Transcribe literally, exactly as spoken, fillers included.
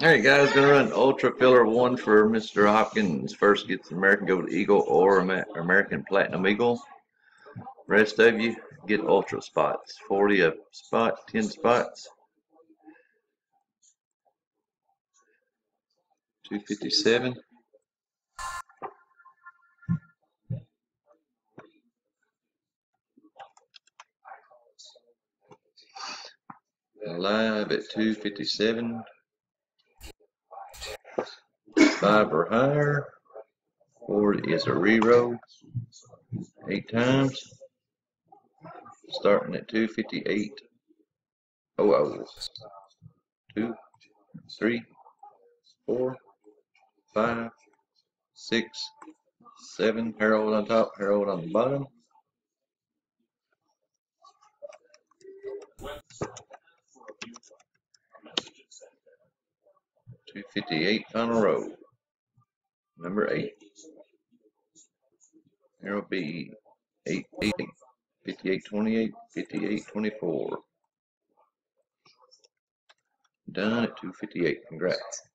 Alright guys, gonna run Ultra Filler one for Mister Hopkins. First gets American Gold Eagle or American Platinum Eagle. Rest of you get Ultra spots. forty a spot, ten spots. two fifty-seven. Live at two fifty-seven. Five or higher. Four is a reroll. Eight times. Starting at two fifty-eight. Oh, oh. Two, three, four, five, six, seven. Herald on top, Herald on the bottom. two fifty-eight final row. Number eight. There will be eight, eight, fifty-eight, twenty-eight, fifty-eight, twenty-four. Done at two fifty-eight. Congrats.